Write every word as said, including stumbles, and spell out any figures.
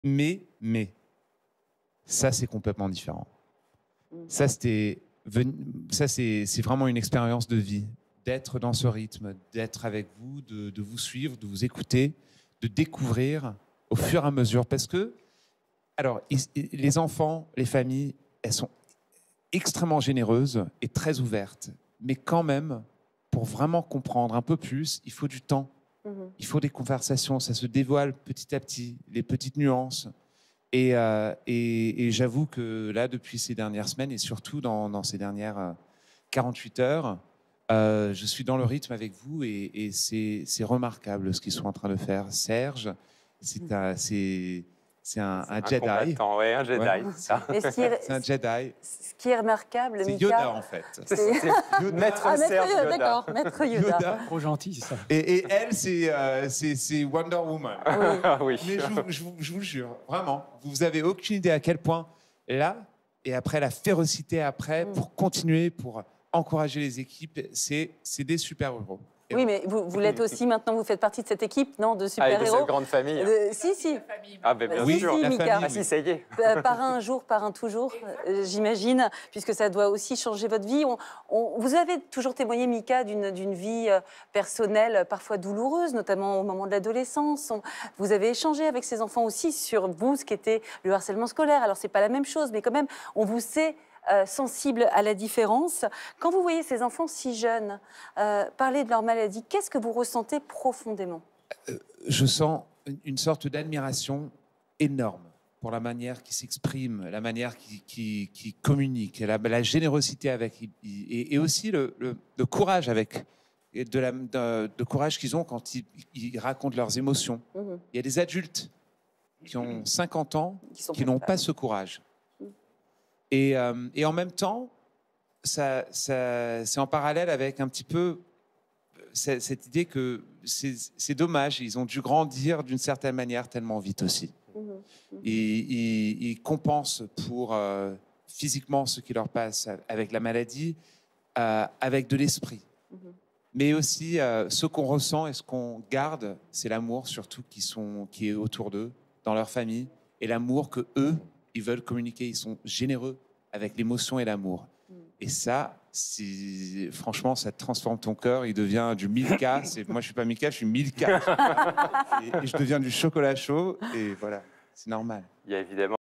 Mais, mais, ça, c'est complètement différent. Ça, c'était, ça, c'est, c'est vraiment une expérience de vie, d'être dans ce rythme, d'être avec vous, de, de vous suivre, de vous écouter, de découvrir au fur et à mesure. Parce que, alors, les enfants, les familles, elles sont extrêmement généreuses et très ouvertes. Mais quand même, pour vraiment comprendre un peu plus, il faut du temps. Mm-hmm. Il faut des conversations. Ça se dévoile petit à petit, les petites nuances. Et, euh, et, et j'avoue que là, depuis ces dernières semaines, et surtout dans, dans ces dernières euh, quarante-huit heures, euh, je suis dans le rythme avec vous et, et c'est, c'est remarquable ce qu'ils sont en train de faire. Serge, c'est un, c'est, c'est un, un, un Jedi. Combattant, ouais, un Jedi. Ouais, c'est, c'est un Jedi. Ce qui est remarquable, c'est Mika, Yoda en fait. C'est, c'est Yoda. Maître ah, Serge Yoda. Yoda. D'accord, Maître Yoda. Yoda. Trop gentil, ça. Et, et elle, c'est, euh, c'est, c'est Wonder Woman. Oui. oui. Mais je vous, je, vous, je vous le jure, vraiment, vous avez aucune idée à quel point là, et après la férocité après, mm. pour continuer, pour encourager les équipes, c'est, c'est des super-héros. Et oui, mais vous, vous l'êtes aussi maintenant, vous faites partie de cette équipe, non, de super-héros. Ah, de cette grande famille. Euh, si, si. Ah, ben bien oui, sûr. Si, la Mika. famille, ah, si, ça y est. Par un jour, par un toujours, euh, j'imagine, puisque ça doit aussi changer votre vie. On, on, vous avez toujours témoigné, Mika, d'une, d'une vie euh, personnelle parfois douloureuse, notamment au moment de l'adolescence. On, vous avez échangé avec ces enfants aussi sur vous, ce qu'était le harcèlement scolaire. Alors, c'est pas la même chose, mais quand même, on vous sait... Euh, sensible à la différence. Quand vous voyez ces enfants si jeunes euh, parler de leur maladie, qu'est-ce que vous ressentez profondément ? euh, Je sens une sorte d'admiration énorme pour la manière qu'ils s'expriment, la manière qu'ils qui, qui communiquent, la, la générosité avec, et, et aussi le, le, le courage avec, et de, la, de, de courage qu'ils ont quand ils, ils racontent leurs émotions. Mmh. Il y a des adultes qui ont cinquante ans qui, qui n'ont pas ce courage. Et, euh, et en même temps, ça, ça, c'est en parallèle avec un petit peu cette idée que c'est, c'est dommage, ils ont dû grandir d'une certaine manière tellement vite aussi. Mmh, mmh. Et ils, ils compensent pour euh, physiquement ce qui leur passe avec la maladie, euh, avec de l'esprit. Mmh. Mais aussi, euh, ce qu'on ressent et ce qu'on garde, c'est l'amour surtout qui, sont, qui est autour d'eux, dans leur famille, et l'amour que eux, ils veulent communiquer, ils sont généreux avec l'émotion et l'amour. Mm. Et ça, c'est, franchement, ça transforme ton cœur, il devient du Milka. C'est, moi, je suis pas Milka, je suis Milka. et, et je deviens du chocolat chaud, et voilà, c'est normal. Il y a évidemment